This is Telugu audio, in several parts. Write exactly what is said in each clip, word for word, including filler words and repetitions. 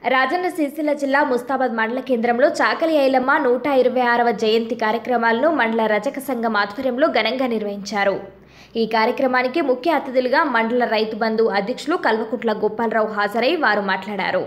రాజన్న సిరిసిల్ల జిల్లా ముస్తాబాద్ మండల కేంద్రంలో చాకలి ఐలమ్మ నూట ఇరవై ఆరవ జయంతి కార్యక్రమాలను మండల రజక సంఘం ఆధ్వర్యంలో ఘనంగా నిర్వహించారు. ఈ కార్యక్రమానికి ముఖ్య అతిథులుగా మండల రైతు బంధు అధ్యక్షులు కల్వకుంట్ల గోపాలరావు హాజరై వారు మాట్లాడారు.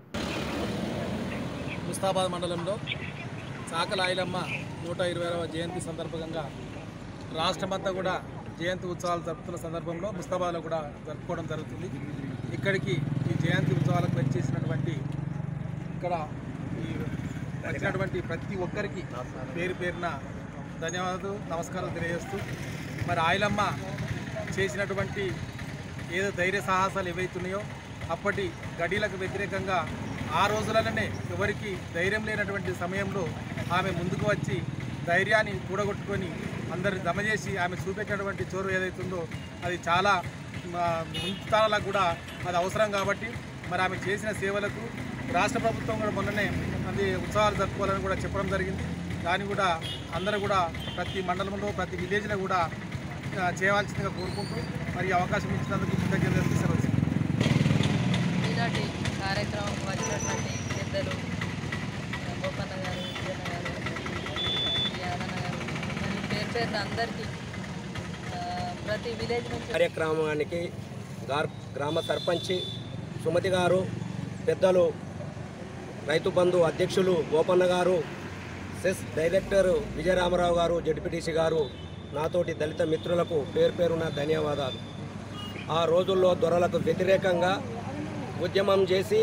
ముస్తాబాద్ మండలంలో చాకలి ఐలమ్మ నూట ఇరవై ఆరవ జయంతి సందర్భంగా రాష్ట్రమంతా కూడా జయంతి ఉత్సవాలు జరుపుతున్న సందర్భంలో ముస్తాబాద్లో కూడా జరుపుకోవడం జరుగుతుంది. ఇక్కడికి ఈ జయంతి ఉత్సవాలకు వచ్చేసినటువంటి ఇక్కడ ఈ వచ్చినటువంటి ప్రతి ఒక్కరికి పేరు పేరున ధన్యవాదాలు నమస్కారాలు తెలియజేస్తూ, మరి ఐలమ్మ చేసినటువంటి ఏదో ధైర్య సాహసాలు ఏవైతున్నాయో అప్పటి గడీలకు వ్యతిరేకంగా ఆ రోజులలోనే ఎవరికి ధైర్యం లేనటువంటి సమయంలో ఆమె ముందుకు వచ్చి ధైర్యాన్ని కూడగొట్టుకొని అందరిని దమ చేసి ఆమె చూపెట్టినటువంటి చోరు ఏదైతుందో అది చాలా ముందుతాలకు కూడా అది అవసరం. కాబట్టి మరి ఆమె చేసిన సేవలకు రాష్ట్ర ప్రభుత్వం కూడా మొన్ననే అది ఉత్సవాలు జరుపుకోవాలని కూడా చెప్పడం జరిగింది. దాన్ని కూడా అందరూ కూడా ప్రతి మండలంలో ప్రతి విలేజ్లో కూడా చేయవలసిందిగా కోరుకుంటూ మరి అవకాశం ఇచ్చినందుకు కృతజ్ఞతలు తీసుకొచ్చింది. ఈనాటి కార్యక్రమం వచ్చినటువంటి పెద్దలు గోపన్న గారు, విజయన్న గారు, యాదన్న గారు మరియు పేరు పేరున అందరికీ ప్రతి విలేజ్ నుంచి కార్యక్రమానికి గ్రామ సర్పంచి సుమతి గారు, పెద్దలు రైతు బంధు అధ్యక్షులు గోపన్న గారు, సెస్ డైరెక్టర్ విజయరామరావు గారు, జడ్పీటీసీ గారు, నాతోటి దళిత మిత్రులకు పేరు పేరున ధన్యవాదాలు. ఆ రోజుల్లో దొరలకు వ్యతిరేకంగా ఉద్యమం చేసి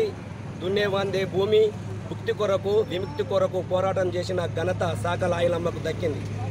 దున్నేవాందే భూమి ముక్తి కొరకు విముక్తి కొరకు పోరాటం చేసిన ఘనత చాకలి ఐలమ్మకు దక్కింది.